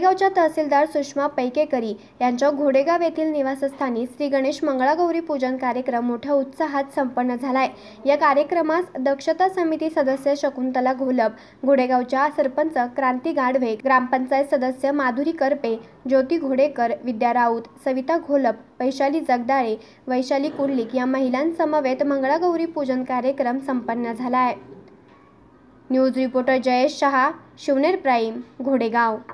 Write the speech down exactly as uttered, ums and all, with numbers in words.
घोडेगावच्या तहसीलदार सुषमा पैकेकरी यांच्या घोडेगाव येथील निवासस्थानी श्री गणेश मंगळागौरी पूजन कार्यक्रम मोठ्या उत्साहात संपन्न झालाय। या कार्यक्रमास दक्षता समिती सदस्य शकुंतला घोलप, घोडेगावच्या सरपंच क्रांती गाढवे, ग्रामपंचायत सदस्य माधुरी करपे, ज्योती घोडेकर, विद्या राऊत, सविता घोलप, वैशाली जगदाळे, वैशाली कुंडलिक या महिलांसमवेत मंगळागौरी पूजन कार्यक्रम संपन्न झाला आहे। News reporter Jayesh Shah, Shivner prime, घोडेगाव।